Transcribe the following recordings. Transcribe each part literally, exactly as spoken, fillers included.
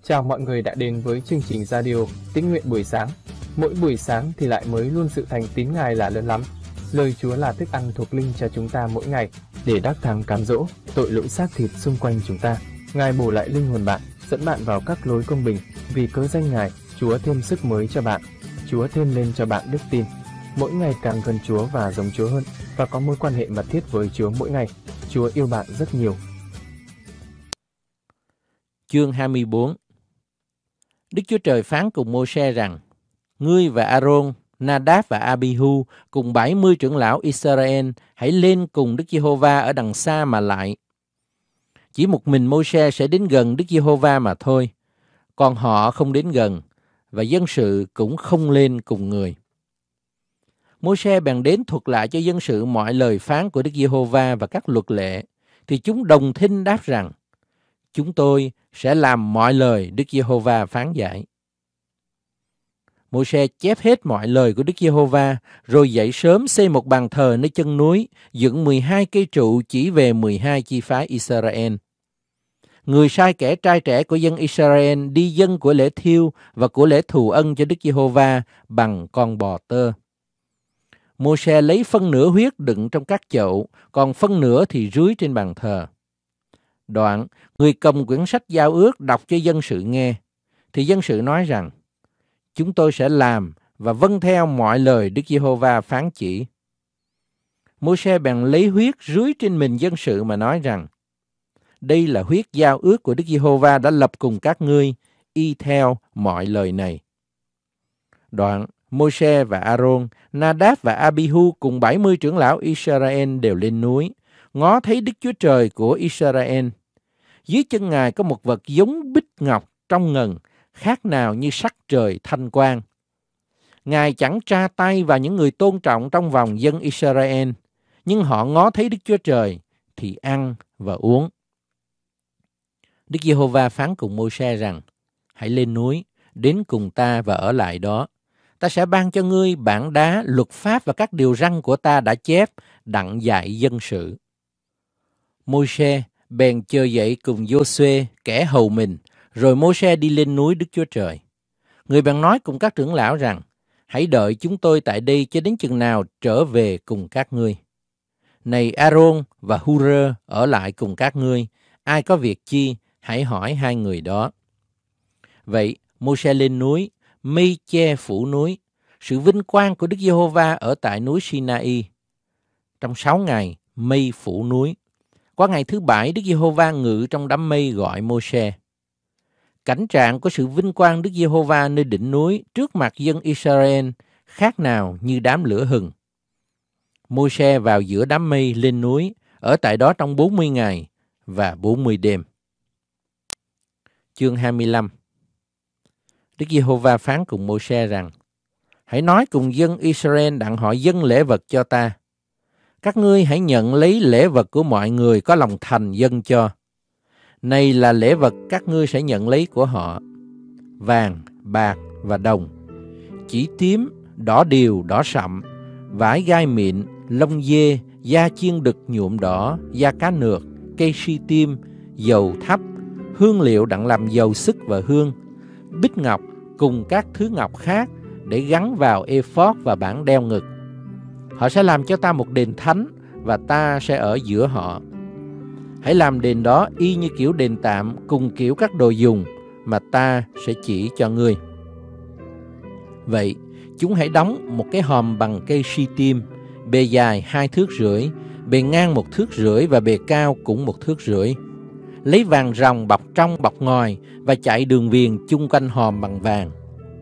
Chào mọi người đã đến với chương trình radio Tín nguyện buổi sáng. Mỗi buổi sáng thì lại mới luôn sự thành tín Ngài là lớn lắm. Lời Chúa là thức ăn thuộc linh cho chúng ta mỗi ngày để đắc thắng cám dỗ tội lỗi xác thịt xung quanh chúng ta. Ngài bổ lại linh hồn bạn, dẫn bạn vào các lối công bình. Vì cớ danh Ngài, Chúa thêm sức mới cho bạn. Chúa thêm lên cho bạn đức tin. Mỗi ngày càng gần Chúa và giống Chúa hơn, và có mối quan hệ mật thiết với Chúa mỗi ngày. Chúa yêu bạn rất nhiều. Chương hai mươi bốn. Đức Chúa Trời phán cùng Mô-se rằng: Ngươi và A-rôn, Na-đáp và A-bi-hu cùng bảy mươi trưởng lão Israel hãy lên cùng Đức Giê-hô-va ở đằng xa mà lại. Chỉ một mình Mô-se sẽ đến gần Đức Giê-hô-va mà thôi, còn họ không đến gần, và dân sự cũng không lên cùng người. Mô-se bèn đến thuật lại cho dân sự mọi lời phán của Đức Giê-hô-va và các luật lệ, thì chúng đồng thinh đáp rằng: Chúng tôi sẽ làm mọi lời Đức Giê-hô-va phán dạy. Mô-se chép hết mọi lời của Đức Giê-hô-va, rồi dậy sớm xây một bàn thờ nơi chân núi, dựng mười hai cây trụ chỉ về mười hai chi phái Israel. Người sai kẻ trai trẻ của dân Israel đi dâng của lễ thiêu và của lễ thù ân cho Đức Giê-hô-va bằng con bò tơ. Mô-se lấy phân nửa huyết đựng trong các chậu, còn phân nửa thì rưới trên bàn thờ. Đoạn, người cầm quyển sách giao ước đọc cho dân sự nghe, thì dân sự nói rằng: Chúng tôi sẽ làm và vâng theo mọi lời Đức Giê-hô-va phán chỉ. Mô-se bèn lấy huyết rưới trên mình dân sự mà nói rằng: Đây là huyết giao ước của Đức Giê-hô-va đã lập cùng các ngươi, y theo mọi lời này. Đoạn, Mô-se và A-rôn, Na-đáp và A-bi-hu cùng bảy mươi trưởng lão Israel đều lên núi, ngó thấy Đức Chúa Trời của Israel. Dưới chân Ngài có một vật giống bích ngọc trong ngần, khác nào như sắc trời thanh quang. Ngài chẳng tra tay vào những người tôn trọng trong vòng dân Israel, nhưng họ ngó thấy Đức Chúa Trời thì ăn và uống. Đức Giê-hô-va phán cùng Mô-se rằng: Hãy lên núi, đến cùng ta và ở lại đó. Ta sẽ ban cho ngươi bản đá, luật pháp và các điều răn của ta đã chép, đặng dạy dân sự. Mô-se bèn chờ dậy cùng Giô-suê kẻ hầu mình, rồi Mô-se đi lên núi Đức Chúa Trời. Người bèn nói cùng các trưởng lão rằng: Hãy đợi chúng tôi tại đây cho đến chừng nào trở về cùng các ngươi. Này A-rôn và Hu-rơ ở lại cùng các ngươi, ai có việc chi, hãy hỏi hai người đó. Vậy Mô-se lên núi, mây che phủ núi, sự vinh quang của Đức Giê-hô-va ở tại núi Si-na-y. Trong sáu ngày, mây phủ núi. Qua ngày thứ bảy, Đức Giê-hô-va ngự trong đám mây gọi Mô-se. Cảnh trạng của sự vinh quang Đức Giê-hô-va nơi đỉnh núi trước mặt dân Israel khác nào như đám lửa hừng. Mô-se vào giữa đám mây lên núi, ở tại đó trong bốn mươi ngày và bốn mươi đêm. Chương hai mươi lăm. Đức Giê-hô-va phán cùng Mô-se rằng: Hãy nói cùng dân Israel đặng họ dâng lễ vật cho ta. Các ngươi hãy nhận lấy lễ vật của mọi người có lòng thành dâng cho. Này là lễ vật các ngươi sẽ nhận lấy của họ: vàng, bạc và đồng, chỉ tím, đỏ điều, đỏ sậm, vải gai mịn, lông dê, da chiên đực nhuộm đỏ, da cá nược, cây si tim, dầu thắp, hương liệu đặng làm dầu sức và hương, bích ngọc cùng các thứ ngọc khác để gắn vào ephod và bảng đeo ngực. Họ sẽ làm cho ta một đền thánh, và ta sẽ ở giữa họ. Hãy làm đền đó y như kiểu đền tạm, cùng kiểu các đồ dùng mà ta sẽ chỉ cho ngươi. Vậy, chúng hãy đóng một cái hòm bằng cây si tim, bề dài hai thước rưỡi, bề ngang một thước rưỡi và bề cao cũng một thước rưỡi. Lấy vàng ròng bọc trong bọc ngoài và chạy đường viền chung quanh hòm bằng vàng.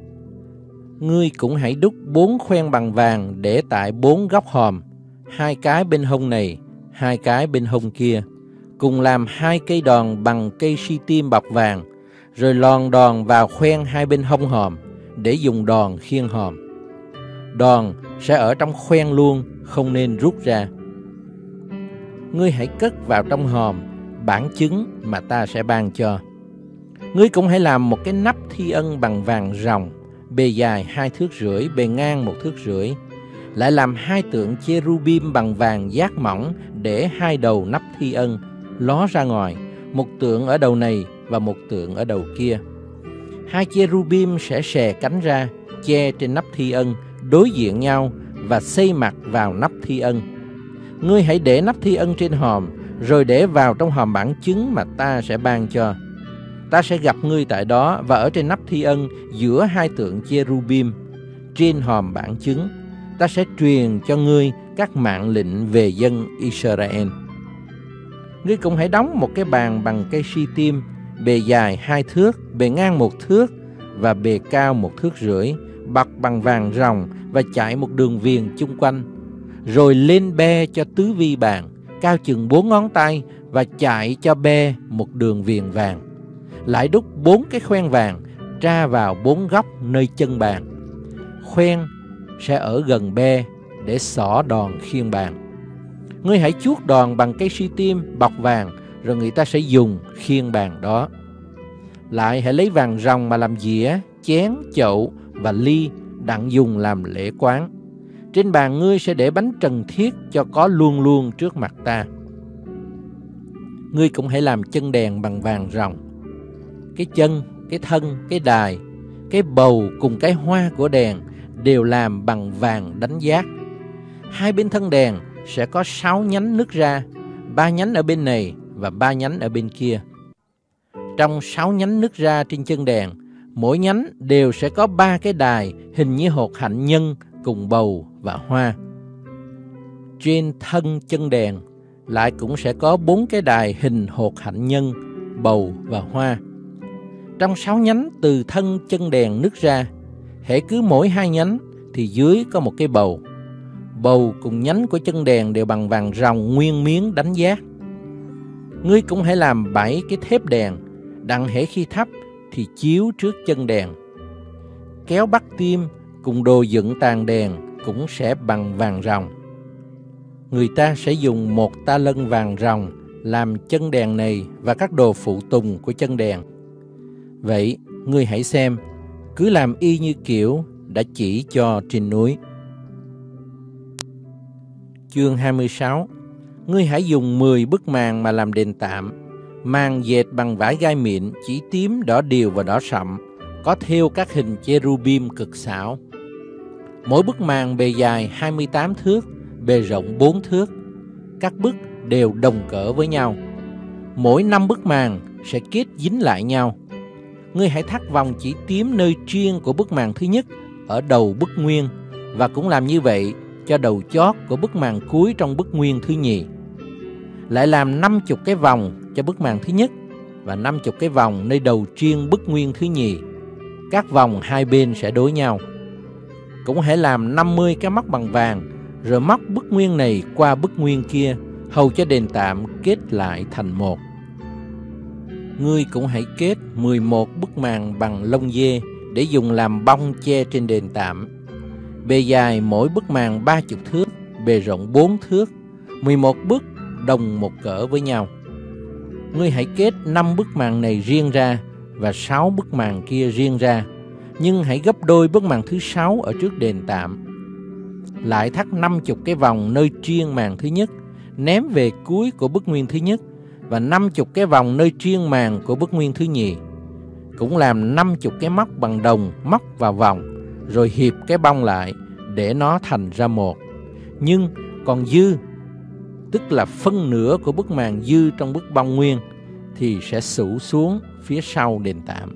Ngươi cũng hãy đúc bốn khoen bằng vàng để tại bốn góc hòm, hai cái bên hông này, hai cái bên hông kia, cùng làm hai cây đòn bằng cây si tim bọc vàng, rồi lòn đòn vào khoen hai bên hông hòm để dùng đòn khiêng hòm. Đòn sẽ ở trong khoen luôn, không nên rút ra. Ngươi hãy cất vào trong hòm bản chứng mà ta sẽ ban cho. Ngươi cũng hãy làm một cái nắp thi ân bằng vàng ròng, bề dài hai thước rưỡi, bề ngang một thước rưỡi. Lại làm hai tượng cherubim bằng vàng giác mỏng để hai đầu nắp thi ân ló ra ngoài, một tượng ở đầu này và một tượng ở đầu kia. Hai cherubim sẽ xè cánh ra, che trên nắp thi ân, đối diện nhau và xây mặt vào nắp thi ân. Ngươi hãy để nắp thi ân trên hòm, rồi để vào trong hòm bản chứng mà ta sẽ ban cho. Ta sẽ gặp ngươi tại đó và ở trên nắp thi ân giữa hai tượng cherubim. Trên hòm bản chứng, ta sẽ truyền cho ngươi các mạng lệnh về dân Israel. Ngươi cũng hãy đóng một cái bàn bằng cây si tim, bề dài hai thước, bề ngang một thước và bề cao một thước rưỡi, bọc bằng vàng ròng và chạy một đường viền chung quanh. Rồi lên be cho tứ vi bàn, cao chừng bốn ngón tay và chạy cho be một đường viền vàng. Lại đúc bốn cái khoen vàng tra vào bốn góc nơi chân bàn. Khoen sẽ ở gần be để xỏ đòn khiên bàn. Ngươi hãy chuốt đòn bằng cây si tim bọc vàng, rồi người ta sẽ dùng khiên bàn đó. Lại hãy lấy vàng ròng mà làm dĩa, chén, chậu và ly đặng dùng làm lễ quán. Trên bàn ngươi sẽ để bánh trần thiết cho có luôn luôn trước mặt ta. Ngươi cũng hãy làm chân đèn bằng vàng ròng. Cái chân, cái thân, cái đài, cái bầu cùng cái hoa của đèn đều làm bằng vàng đánh giác. Hai bên thân đèn sẽ có sáu nhánh nứt ra, ba nhánh ở bên này và ba nhánh ở bên kia. Trong sáu nhánh nứt ra trên chân đèn, mỗi nhánh đều sẽ có ba cái đài hình như hột hạnh nhân cùng bầu và hoa. Trên thân chân đèn lại cũng sẽ có bốn cái đài hình hột hạnh nhân, bầu và hoa. Trong sáu nhánh từ thân chân đèn nứt ra, hễ cứ mỗi hai nhánh thì dưới có một cái bầu. Bầu cùng nhánh của chân đèn đều bằng vàng ròng nguyên miếng đánh giác. Ngươi cũng hãy làm bảy cái thép đèn, đặng hễ khi thắp thì chiếu trước chân đèn. Kéo bắt tim cùng đồ dựng tàn đèn cũng sẽ bằng vàng ròng. Người ta sẽ dùng một ta lân vàng ròng làm chân đèn này và các đồ phụ tùng của chân đèn. Vậy, ngươi hãy xem, cứ làm y như kiểu đã chỉ cho trên núi. Chương hai mươi sáu. Ngươi hãy dùng mười bức màn mà làm đền tạm, màn dệt bằng vải gai mịn, chỉ tím, đỏ điều và đỏ sậm, có thêu các hình cherubim cực xảo. Mỗi bức màn bề dài hai mươi tám thước, bề rộng bốn thước. Các bức đều đồng cỡ với nhau. Mỗi năm bức màn sẽ kết dính lại nhau. Ngươi hãy thắt vòng chỉ tím nơi triêng của bức màn thứ nhất ở đầu bức nguyên, và cũng làm như vậy cho đầu chót của bức màn cuối trong bức nguyên thứ nhì. Lại làm năm chục cái vòng cho bức màn thứ nhất và năm chục cái vòng nơi đầu triêng bức nguyên thứ nhì. Các vòng hai bên sẽ đối nhau. Cũng hãy làm năm mươi cái móc bằng vàng, rồi móc bức nguyên này qua bức nguyên kia, hầu cho đền tạm kết lại thành một. Ngươi cũng hãy kết mười một bức màn bằng lông dê để dùng làm bông che trên đền tạm. Bề dài mỗi bức màn ba chục thước, bề rộng bốn thước, mười một bức đồng một cỡ với nhau. Ngươi hãy kết năm bức màn này riêng ra và sáu bức màn kia riêng ra, nhưng hãy gấp đôi bức màn thứ sáu ở trước đền tạm. Lại thắt năm chục cái vòng nơi triêng màn thứ nhất, ném về cuối của bức nguyên thứ nhất, và năm chục cái vòng nơi triêng màn của bức nguyên thứ nhì. Cũng làm năm chục cái móc bằng đồng móc vào vòng, rồi hiệp cái bông lại để nó thành ra một. Nhưng còn dư, tức là phân nửa của bức màn dư trong bức bông nguyên, thì sẽ xủ xuống phía sau đền tạm.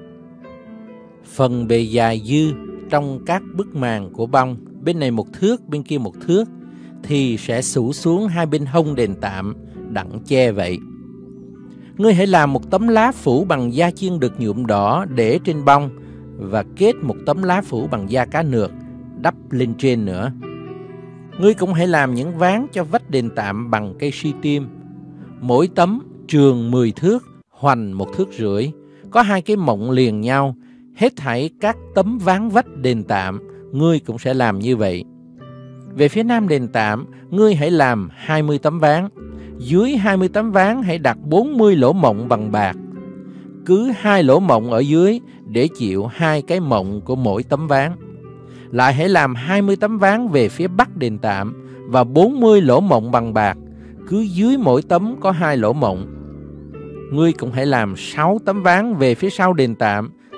Phần bề dài dư trong các bức màn của bông, bên này một thước, bên kia một thước, thì sẽ xủ xuống hai bên hông đền tạm, đặng che vậy. Ngươi hãy làm một tấm lá phủ bằng da chiên đực nhuộm đỏ để trên bông, và kết một tấm lá phủ bằng da cá nược đắp lên trên nữa. Ngươi cũng hãy làm những ván cho vách đền tạm bằng cây si tim. Mỗi tấm trường mười thước, hoành một thước rưỡi, có hai cái mộng liền nhau. Hết thảy các tấm ván vách đền tạm, ngươi cũng sẽ làm như vậy. Về phía nam đền tạm, ngươi hãy làm hai mươi tấm ván. Dưới hai mươi tấm ván hãy đặt bốn mươi lỗ mộng bằng bạc. Cứ hai lỗ mộng ở dưới để chịu hai cái mộng của mỗi tấm ván. Lại hãy làm hai mươi tấm ván về phía bắc đền tạm và bốn mươi lỗ mộng bằng bạc. Cứ dưới mỗi tấm có hai lỗ mộng. Ngươi cũng hãy làm sáu tấm ván về phía sau đền tạm,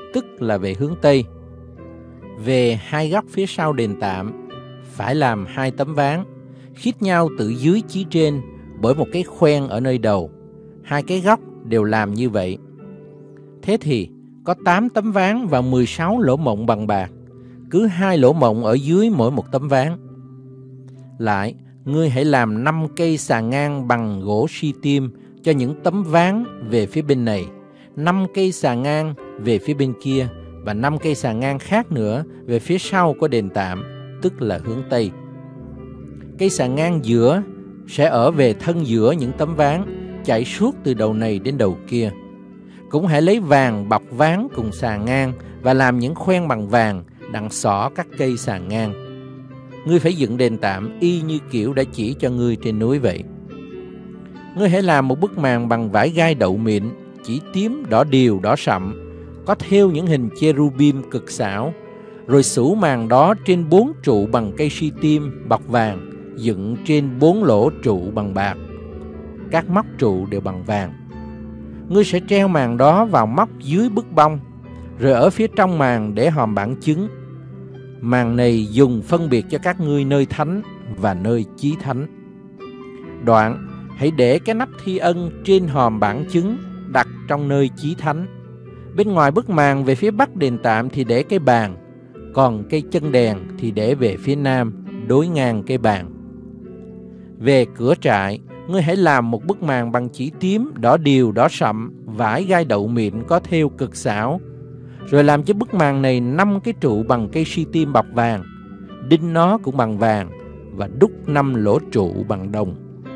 tức là về hướng Tây. Về hai góc phía sau đền tạm, phải làm hai tấm ván, khít nhau từ dưới chí trên bởi một cái khoen ở nơi đầu. Hai cái góc đều làm như vậy. Thế thì có tám tấm ván và mười sáu lỗ mộng bằng bạc, cứ hai lỗ mộng ở dưới mỗi một tấm ván. Lại, ngươi hãy làm năm cây xà ngang bằng gỗ si tim cho những tấm ván về phía bên này, năm cây xà ngang về phía bên kia, và năm cây xà ngang khác nữa về phía sau của đền tạm, tức là hướng Tây. Cây xà ngang giữa sẽ ở về thân giữa những tấm ván, chạy suốt từ đầu này đến đầu kia. Cũng hãy lấy vàng bọc ván cùng xà ngang và làm những khoen bằng vàng đặng xỏ các cây xà ngang. Ngươi phải dựng đền tạm y như kiểu đã chỉ cho ngươi trên núi vậy. Ngươi hãy làm một bức màn bằng vải gai đậu mịn, chỉ tím, đỏ điều, đỏ sậm, có thêu những hình cherubim cực xảo, rồi xủ màn đó trên bốn trụ bằng cây si tim bọc vàng, dựng trên bốn lỗ trụ bằng bạc. Các móc trụ đều bằng vàng. Ngươi sẽ treo màn đó vào móc dưới bức bông, rồi ở phía trong màn để hòm bản chứng. Màn này dùng phân biệt cho các ngươi nơi thánh và nơi chí thánh. Đoạn, hãy để cái nắp thi ân trên hòm bản chứng đặt trong nơi chí thánh. Bên ngoài bức màn về phía bắc đền tạm thì để cái bàn, còn cây chân đèn thì để về phía nam, đối ngang cây bàn. Về cửa trại, ngươi hãy làm một bức màn bằng chỉ tím, đỏ điều, đỏ sậm, vải gai đậu mịn có thêu cực xảo. Rồi làm cho bức màn này năm cái trụ bằng cây si tim bọc vàng, đinh nó cũng bằng vàng, và đúc năm lỗ trụ bằng đồng.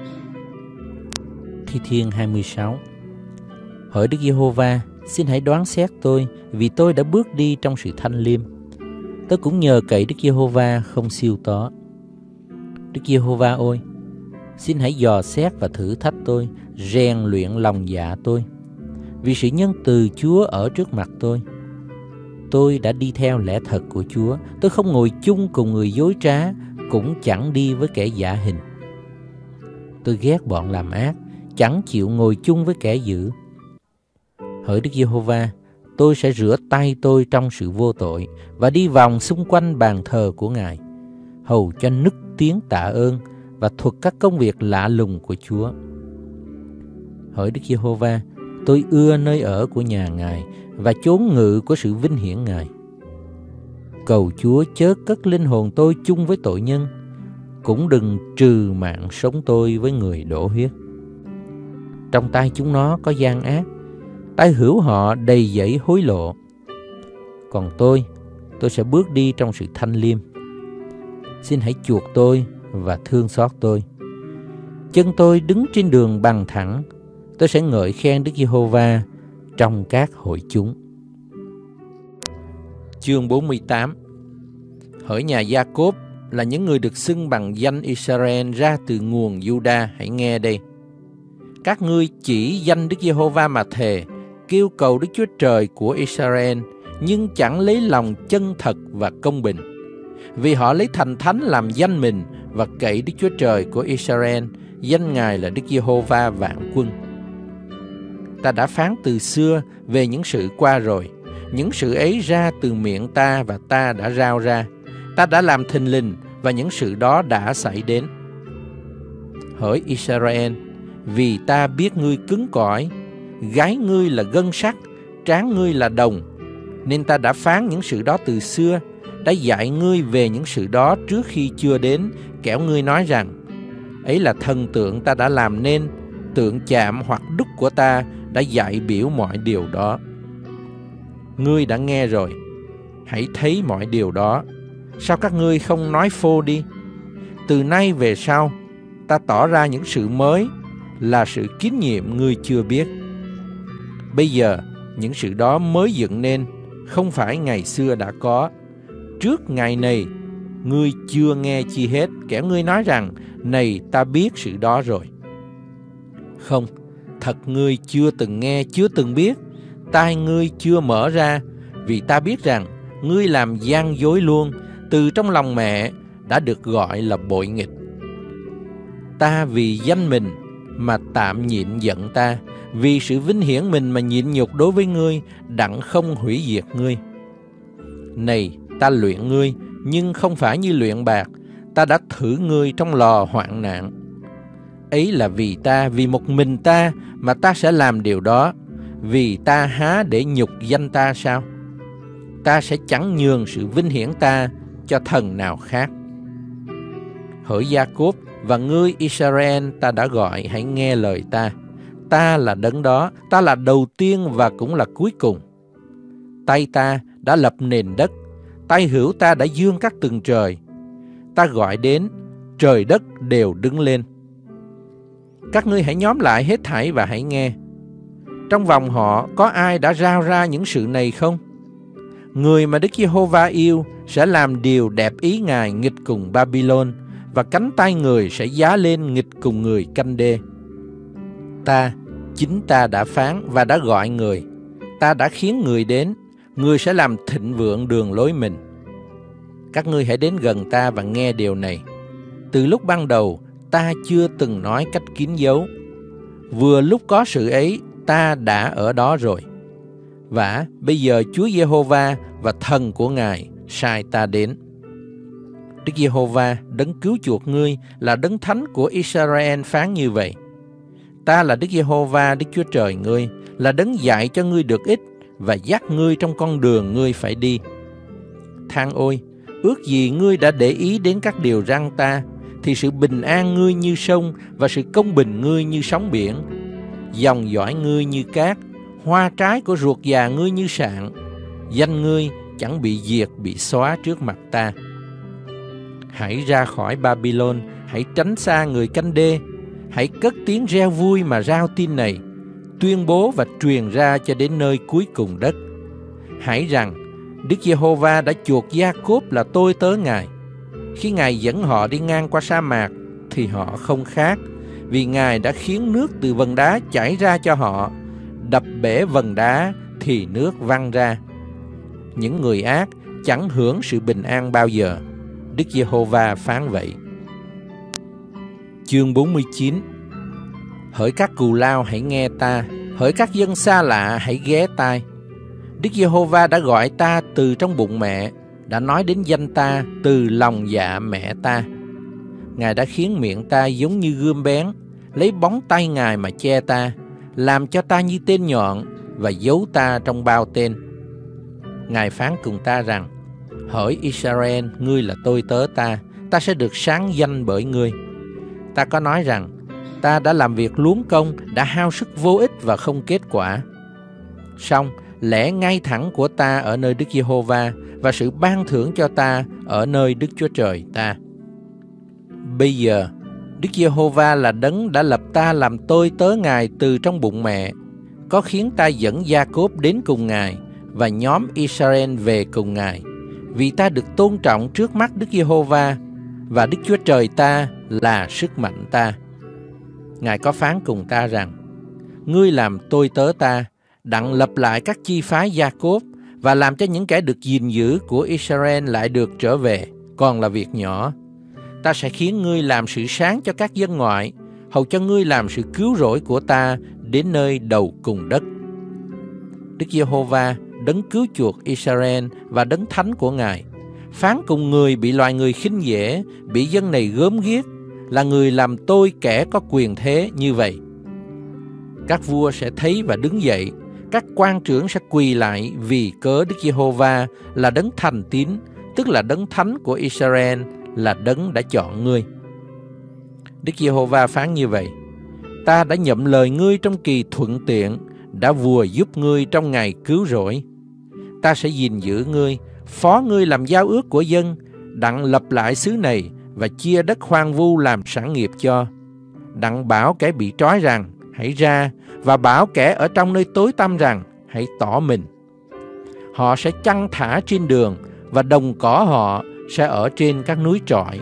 Thi Thiên hai mươi sáu. Hỡi Đức Giê-hô-va, xin hãy đoán xét tôi, vì tôi đã bước đi trong sự thanh liêm. Tôi cũng nhờ cậy Đức Giê-hô-va không siêu tó. Đức Giê-hô-va ơi, xin hãy dò xét và thử thách tôi, rèn luyện lòng dạ tôi. Vì sự nhân từ Chúa ở trước mặt tôi. Tôi đã đi theo lẽ thật của Chúa. Tôi không ngồi chung cùng người dối trá, cũng chẳng đi với kẻ giả hình. Tôi ghét bọn làm ác, chẳng chịu ngồi chung với kẻ dữ. Hỡi Đức Giê-hô-va, tôi sẽ rửa tay tôi trong sự vô tội và đi vòng xung quanh bàn thờ của Ngài, hầu cho nức tiếng tạ ơn và thuật các công việc lạ lùng của Chúa. Hỡi Đức Giê-hô-va, tôi ưa nơi ở của nhà Ngài và chốn ngự của sự vinh hiển Ngài. Cầu Chúa chớ cất linh hồn tôi chung với tội nhân, cũng đừng trừ mạng sống tôi với người đổ huyết. Trong tay chúng nó có gian ác, tay hữu họ đầy dẫy hối lộ. Còn tôi, tôi sẽ bước đi trong sự thanh liêm. Xin hãy chuộc tôi và thương xót tôi. Chân tôi đứng trên đường bằng thẳng, tôi sẽ ngợi khen Đức Giê-hô-va trong các hội chúng. Chương bốn mươi tám. Hỡi nhà Gia-cốp là những người được xưng bằng danh Israel ra từ nguồn Giu-đa, hãy nghe đây. Các ngươi chỉ danh Đức Giê-hô-va mà thề, kêu cầu Đức Chúa Trời của Israel, nhưng chẳng lấy lòng chân thật và công bình. Vì họ lấy thành thánh làm danh mình và cậy Đức Chúa Trời của Israel, danh Ngài là Đức Giê-hô-va vạn quân. Ta đã phán từ xưa về những sự qua rồi, những sự ấy ra từ miệng ta và ta đã rao ra. Ta đã làm thình lình và những sự đó đã xảy đến. Hỡi Israel, vì ta biết ngươi cứng cỏi, gái ngươi là gân sắt, trán ngươi là đồng, nên ta đã phán những sự đó từ xưa, đã dạy ngươi về những sự đó trước khi chưa đến, kẻo ngươi nói rằng, ấy là thần tượng ta đã làm nên, tượng chạm hoặc đúc của ta đã dạy biểu mọi điều đó. Ngươi đã nghe rồi, hãy thấy mọi điều đó. Sao các ngươi không nói phô đi? Từ nay về sau, ta tỏ ra những sự mới, là sự kín nhiệm ngươi chưa biết. Bây giờ, những sự đó mới dựng nên, không phải ngày xưa đã có. Trước ngày này, ngươi chưa nghe chi hết, kẻo ngươi nói rằng, này ta biết sự đó rồi. Không, thật ngươi chưa từng nghe, chưa từng biết, tai ngươi chưa mở ra, vì ta biết rằng, ngươi làm gian dối luôn, từ trong lòng mẹ đã được gọi là bội nghịch. Ta vì danh mình mà tạm nhịn giận ta, vì sự vinh hiển mình mà nhịn nhục đối với ngươi, đặng không hủy diệt ngươi. Này, ta luyện ngươi, nhưng không phải như luyện bạc, ta đã thử ngươi trong lò hoạn nạn. Ấy là vì ta, vì một mình ta mà ta sẽ làm điều đó, vì ta há để nhục danh ta sao? Ta sẽ chẳng nhường sự vinh hiển ta cho thần nào khác. Hỡi Gia-cốp và ngươi Israel, ta đã gọi, hãy nghe lời ta. Ta là đấng đó, ta là đầu tiên và cũng là cuối cùng. Tay ta đã lập nền đất, tay hữu ta đã dương các tầng trời. Ta gọi đến, trời đất đều đứng lên. Các ngươi hãy nhóm lại hết thảy và hãy nghe. Trong vòng họ có ai đã rao ra những sự này không? Người mà Đức Giê-hô-va yêu sẽ làm điều đẹp ý Ngài nghịch cùng Babylon, và cánh tay người sẽ giá lên nghịch cùng người Canh Đê. Ta, chính ta đã phán và đã gọi người. Ta đã khiến người đến, người sẽ làm thịnh vượng đường lối mình. Các ngươi hãy đến gần ta và nghe điều này. Từ lúc ban đầu, ta chưa từng nói cách kín dấu. Vừa lúc có sự ấy, ta đã ở đó rồi. Vả, bây giờ Chúa Giê-hô-va và thần của Ngài sai ta đến. Đức Giê-hô-va, đấng cứu chuộc ngươi, là đấng thánh của Israel phán như vậy. Ta là Đức Giê-hô-va, Đức Chúa Trời ngươi, là đấng dạy cho ngươi được ích và dắt ngươi trong con đường ngươi phải đi. Than ôi, ước gì ngươi đã để ý đến các điều răn ta, thì sự bình an ngươi như sông và sự công bình ngươi như sóng biển. Dòng dõi ngươi như cát, hoa trái của ruột già ngươi như sạn. Danh ngươi chẳng bị diệt, bị xóa trước mặt ta. Hãy ra khỏi Babylon, hãy tránh xa người Canh Đê. Hãy cất tiếng reo vui mà rao tin này, tuyên bố và truyền ra cho đến nơi cuối cùng đất. Hãy rằng, Đức Giê-hô-va đã chuộc Gia-cốp là tôi tớ Ngài. Khi Ngài dẫn họ đi ngang qua sa mạc, thì họ không khác, vì Ngài đã khiến nước từ vần đá chảy ra cho họ, đập bể vần đá thì nước văng ra. Những người ác chẳng hưởng sự bình an bao giờ. Đức Giê-hô-va phán vậy. Chương bốn mươi chín. Hỡi các cù lao hãy nghe ta, hỡi các dân xa lạ hãy ghé tai. Đức Giê-hô-va đã gọi ta từ trong bụng mẹ, đã nói đến danh ta từ lòng dạ mẹ ta. Ngài đã khiến miệng ta giống như gươm bén, lấy bóng tay Ngài mà che ta, làm cho ta như tên nhọn và giấu ta trong bao tên. Ngài phán cùng ta rằng, hỡi Israel, ngươi là tôi tớ ta, ta sẽ được sáng danh bởi ngươi. Ta có nói rằng, ta đã làm việc luống công, đã hao sức vô ích và không kết quả. Song lẽ ngay thẳng của ta ở nơi Đức Giê-hô-va và sự ban thưởng cho ta ở nơi Đức Chúa Trời ta. Bây giờ, Đức Giê-hô-va là đấng đã lập ta làm tôi tớ Ngài từ trong bụng mẹ, có khiến ta dẫn Gia-cốp đến cùng Ngài và nhóm Israel về cùng Ngài, vì ta được tôn trọng trước mắt Đức Giê-hô-va và Đức Chúa Trời ta là sức mạnh ta. Ngài có phán cùng ta rằng, ngươi làm tôi tớ ta, đặng lập lại các chi phái Gia-cốp và làm cho những kẻ được gìn giữ của Israel lại được trở về, còn là việc nhỏ. Ta sẽ khiến ngươi làm sự sáng cho các dân ngoại, hầu cho ngươi làm sự cứu rỗi của ta đến nơi đầu cùng đất. Đức Giê-hô-va, đấng cứu chuộc Israel và đấng thánh của Ngài, phán cùng người bị loài người khinh dễ, bị dân này gớm ghiếc, là người làm tôi kẻ có quyền thế như vậy. Các vua sẽ thấy và đứng dậy, các quan trưởng sẽ quỳ lại vì cớ Đức Giê-hô-va là đấng thành tín, tức là đấng thánh của Israel, là đấng đã chọn ngươi. Đức Giê-hô-va phán như vậy, ta đã nhậm lời ngươi trong kỳ thuận tiện, đã vùa giúp ngươi trong ngày cứu rỗi. Ta sẽ gìn giữ ngươi, phó ngươi làm giao ước của dân, đặng lập lại xứ này và chia đất hoang vu làm sản nghiệp cho. Đặng bảo kẻ bị trói rằng, hãy ra, và bảo kẻ ở trong nơi tối tăm rằng, hãy tỏ mình. Họ sẽ chăn thả trên đường, và đồng cỏ họ sẽ ở trên các núi trọi.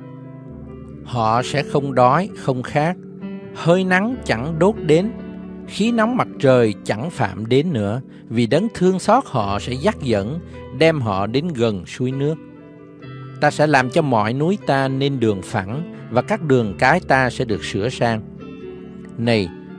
Họ sẽ không đói, không khát, hơi nắng chẳng đốt đến, khí nóng mặt trời chẳng phạm đến nữa, vì đấng thương xót họ sẽ dắt dẫn, đem họ đến gần suối nước. Ta sẽ làm cho mọi núi ta nên đường phẳng, và các đường cái ta sẽ được sửa sang. Này,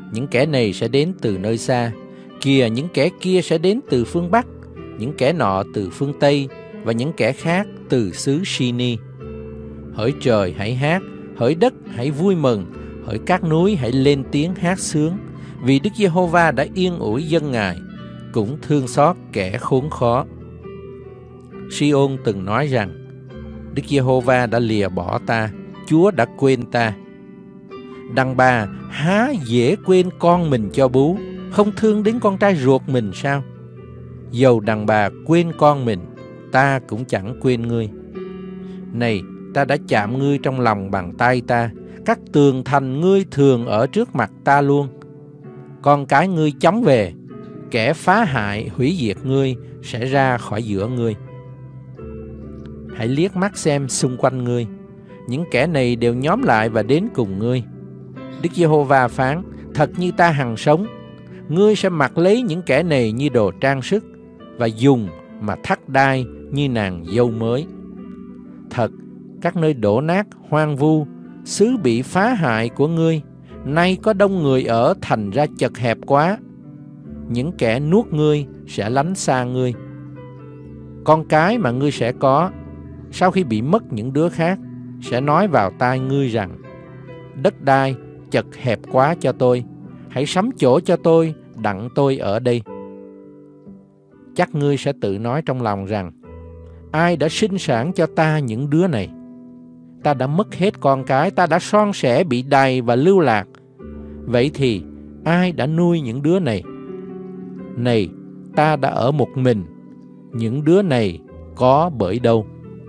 Những kẻ này sẽ đến từ nơi xa, kìa những kẻ kia sẽ đến từ phương Bắc, những kẻ nọ từ phương Tây, và những kẻ khác từ xứ Sini. Hỡi trời hãy hát, hỡi đất hãy vui mừng, hỡi các núi hãy lên tiếng hát sướng, vì Đức Giê-hô-va đã yên ủi dân Ngài, cũng thương xót kẻ khốn khó. Si-ôn từng nói rằng, Đức Giê-hô-va đã lìa bỏ ta, Chúa đã quên ta. Đàn bà há dễ quên con mình cho bú, không thương đến con trai ruột mình sao? Dầu đàn bà quên con mình, ta cũng chẳng quên ngươi. Này, ta đã chạm ngươi trong lòng bàn tay ta, các tường thành ngươi thường ở trước mặt ta luôn. Con cái ngươi chóng về, kẻ phá hại hủy diệt ngươi sẽ ra khỏi giữa ngươi. Hãy liếc mắt xem xung quanh ngươi, những kẻ này đều nhóm lại và đến cùng ngươi. Đức Giê-hô-va phán, thật như ta hằng sống, ngươi sẽ mặc lấy những kẻ này như đồ trang sức, và dùng mà thắt đai như nàng dâu mới. Thật, các nơi đổ nát, hoang vu, xứ bị phá hại của ngươi, nay có đông người ở thành ra chật hẹp quá. Những kẻ nuốt ngươi sẽ lánh xa ngươi. Con cái mà ngươi sẽ có, sau khi bị mất những đứa khác, sẽ nói vào tai ngươi rằng, đất đai chật hẹp quá cho tôi, hãy sắm chỗ cho tôi, đặng tôi ở đây. Chắc ngươi sẽ tự nói trong lòng rằng, ai đã sinh sản cho ta những đứa này? Ta đã mất hết con cái, ta đã son sẻ bị đày và lưu lạc. Vậy thì ai đã nuôi những đứa này? Này, ta đã ở một mình, những đứa này có bởi đâu?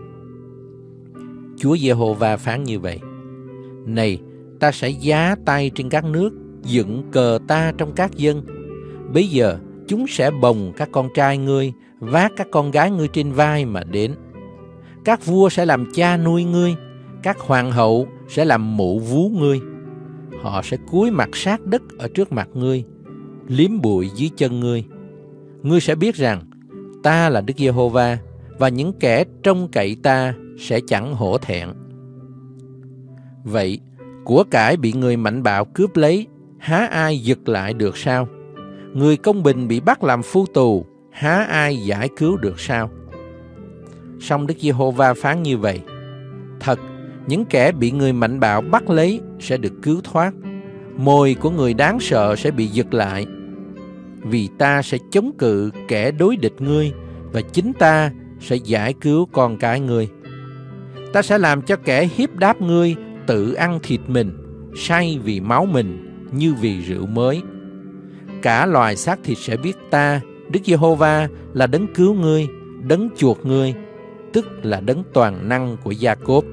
Chúa Giê-hô-va phán như vậy. Này, ta sẽ giá tay trên các nước, dựng cờ ta trong các dân. Bây giờ chúng sẽ bồng các con trai ngươi, vác các con gái ngươi trên vai mà đến. Các vua sẽ làm cha nuôi ngươi, các hoàng hậu sẽ làm mụ vú ngươi. Họ sẽ cúi mặt sát đất ở trước mặt ngươi, liếm bụi dưới chân ngươi. Ngươi sẽ biết rằng ta là Đức Giê-hô-va, và những kẻ trông cậy ta sẽ chẳng hổ thẹn. Vậy, của cải bị người mạnh bạo cướp lấy, há ai giật lại được sao? Người công bình bị bắt làm phu tù, há ai giải cứu được sao? Song Đức Giê-hô-va phán như vậy. Thật, những kẻ bị người mạnh bạo bắt lấy sẽ được cứu thoát. Mồi của người đáng sợ sẽ bị giật lại. Vì ta sẽ chống cự kẻ đối địch ngươi, và chính ta sẽ giải cứu con cái ngươi. Ta sẽ làm cho kẻ hiếp đáp ngươi tự ăn thịt mình, say vì máu mình như vì rượu mới. Cả loài xác thịt sẽ biết ta, Đức Giê-hô-va, là đấng cứu ngươi, đấng chuộc ngươi, tức là đấng toàn năng của Gia-cốp.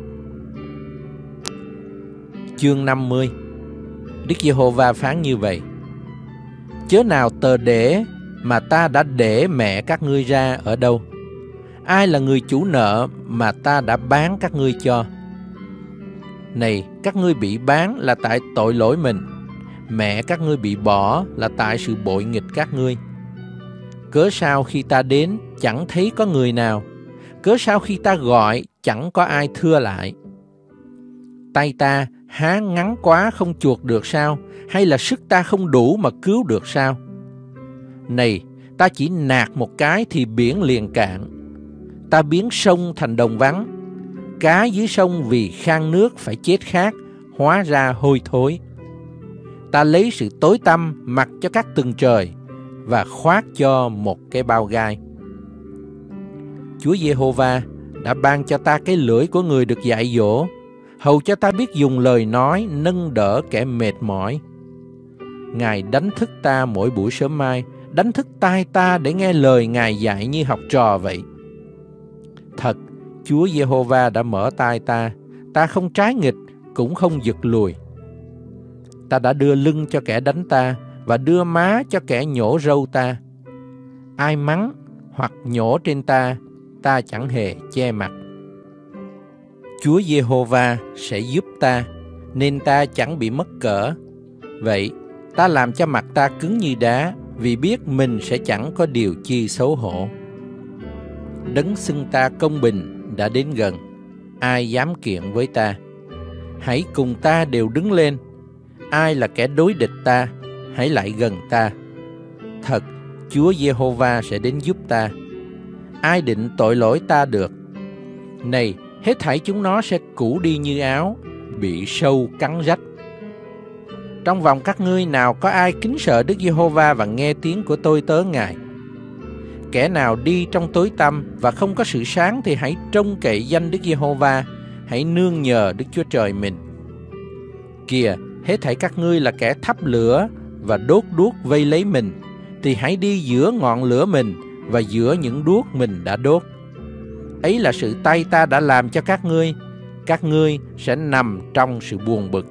Chương năm mươi. Đức Giê-hô-va phán như vậy. Chớ nào tờ để mà ta đã để mẹ các ngươi ra ở đâu? Ai là người chủ nợ mà ta đã bán các ngươi cho? Này, các ngươi bị bán là tại tội lỗi mình. Mẹ các ngươi bị bỏ là tại sự bội nghịch các ngươi. Cớ sao khi ta đến chẳng thấy có người nào? Cớ sao khi ta gọi chẳng có ai thưa lại? Tay ta há ngắn quá không chuộc được sao? Hay là sức ta không đủ mà cứu được sao? Này, ta chỉ nạt một cái thì biển liền cạn. Ta biến sông thành đồng vắng. Cá dưới sông vì khang nước phải chết khát, hóa ra hôi thối. Ta lấy sự tối tăm mặc cho các tầng trời, và khoác cho một cái bao gai. Chúa Giê-hô-va đã ban cho ta cái lưỡi của người được dạy dỗ, hầu cho ta biết dùng lời nói nâng đỡ kẻ mệt mỏi. Ngài đánh thức ta mỗi buổi sớm mai, đánh thức tai ta để nghe lời Ngài dạy như học trò vậy. Thật, Chúa Giê-hô-va đã mở tai ta, ta không trái nghịch, cũng không giật lùi. Ta đã đưa lưng cho kẻ đánh ta, và đưa má cho kẻ nhổ râu ta. Ai mắng hoặc nhổ trên ta, ta chẳng hề che mặt. Chúa Giê-hô-va sẽ giúp ta, nên ta chẳng bị mất cỡ. Vậy, ta làm cho mặt ta cứng như đá, vì biết mình sẽ chẳng có điều chi xấu hổ. Đấng xưng ta công bình đã đến gần, ai dám kiện với ta? Hãy cùng ta đều đứng lên. Ai là kẻ đối địch ta? hãy lại gần ta. Thật, Chúa Giê-hô-va sẽ đến giúp ta. Ai định tội lỗi ta được? Này, hết thảy chúng nó sẽ cũ đi như áo, bị sâu cắn rách. Trong vòng các ngươi nào có ai kính sợ Đức Giê-hô-va và nghe tiếng của tôi tớ Ngài? Kẻ nào đi trong tối tăm và không có sự sáng thì hãy trông cậy danh Đức Giê-hô-va, hãy nương nhờ Đức Chúa Trời mình. Kìa, hết thảy các ngươi là kẻ thắp lửa và đốt đuốc vây lấy mình, thì hãy đi giữa ngọn lửa mình và giữa những đuốc mình đã đốt. Ấy là sự tay ta đã làm cho các ngươi, các ngươi sẽ nằm trong sự buồn bực.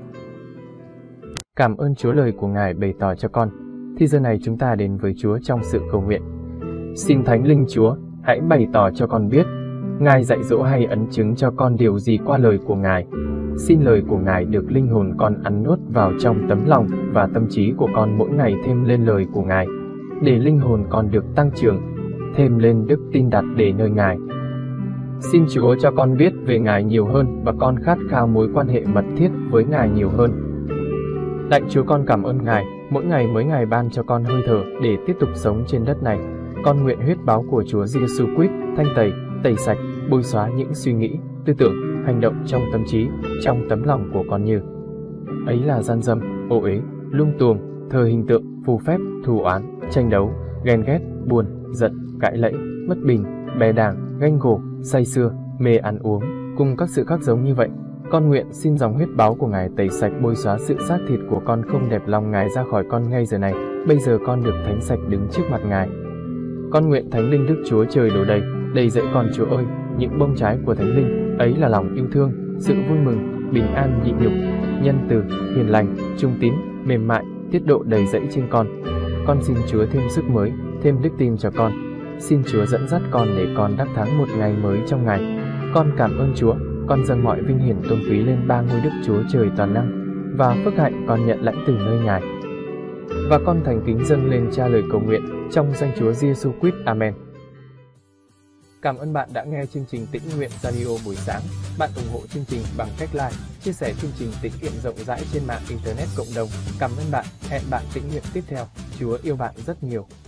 Cảm ơn Chúa lời của Ngài bày tỏ cho con. Thì giờ này chúng ta đến với Chúa trong sự cầu nguyện. Xin Thánh Linh Chúa, hãy bày tỏ cho con biết, Ngài dạy dỗ hay ấn chứng cho con điều gì qua lời của Ngài. Xin lời của Ngài được linh hồn con ăn nuốt vào trong tấm lòng và tâm trí của con mỗi ngày thêm lên lời của Ngài, để linh hồn con được tăng trưởng, thêm lên đức tin đặt để nơi Ngài. Xin Chúa cho con biết về Ngài nhiều hơn và con khát khao mối quan hệ mật thiết với Ngài nhiều hơn. Lạy Chúa, con cảm ơn Ngài, mỗi ngày mới Ngài ban cho con hơi thở để tiếp tục sống trên đất này. Con nguyện huyết báo của Chúa Giêsu Christ thanh tẩy, tẩy sạch, bôi xóa những suy nghĩ, tư tưởng, hành động trong tâm trí, trong tấm lòng của con như ấy là gian dâm, ô uế, lung tuồng, thờ hình tượng, phù phép, thù oán, tranh đấu, ghen ghét, buồn, giận, cãi lẫy, bất bình, bè đảng, ganh gổ, say sưa, mê ăn uống, cùng các sự khác giống như vậy. Con nguyện xin dòng huyết báo của Ngài tẩy sạch bôi xóa sự xác thịt của con không đẹp lòng Ngài ra khỏi con ngay giờ này. Bây giờ con được thánh sạch đứng trước mặt Ngài. Con nguyện Thánh Linh Đức Chúa Trời đổ đầy, đầy dẫy con Chúa ơi, những bông trái của Thánh Linh, ấy là lòng yêu thương, sự vui mừng, bình an nhịn nhục, nhân từ, hiền lành, trung tín, mềm mại, tiết độ đầy dẫy trên con. Con xin Chúa thêm sức mới, thêm đức tin cho con. Xin Chúa dẫn dắt con để con đắc thắng một ngày mới trong Ngài. Con cảm ơn Chúa, con dâng mọi vinh hiển tôn quý lên ba ngôi Đức Chúa Trời toàn năng, và phước hạnh con nhận lãnh từ nơi Ngài. Và con thành kính dâng lên Cha lời cầu nguyện trong danh Chúa Giêsu Christ. Amen. Cảm ơn bạn đã nghe chương trình Tĩnh Nguyện Radio buổi sáng. Bạn ủng hộ chương trình bằng cách like, chia sẻ chương trình tĩnh nguyện rộng rãi trên mạng Internet cộng đồng. Cảm ơn bạn. Hẹn bạn tĩnh nguyện tiếp theo. Chúa yêu bạn rất nhiều.